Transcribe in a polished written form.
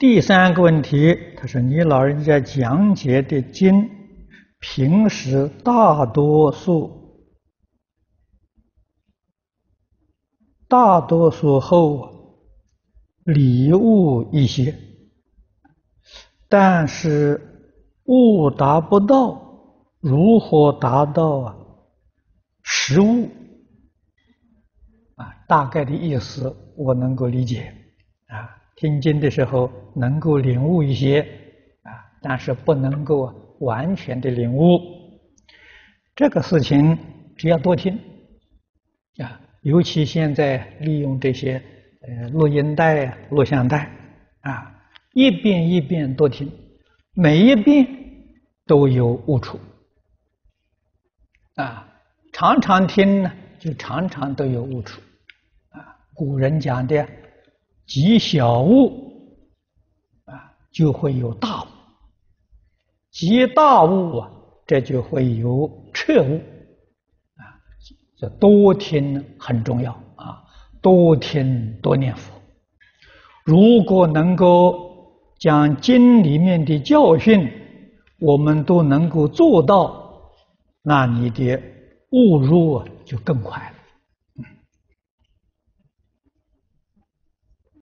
第三个问题，他说：“你老人家讲解的经，平时大多数后理悟一些，但是悟达不到，如何达到实悟？”大概的意思我能够理解听经的时候能够领悟一些但是不能够完全的领悟。这个事情只要多听尤其现在利用这些录音带录像带一遍一遍多听，每一遍都有悟处常常听呢，就常常都有悟处古人讲的积小悟就会有大悟，积大悟这就会有彻悟这多听很重要多听多念佛。如果能够将经里面的教训我们都能够做到，那你的悟入就更快了。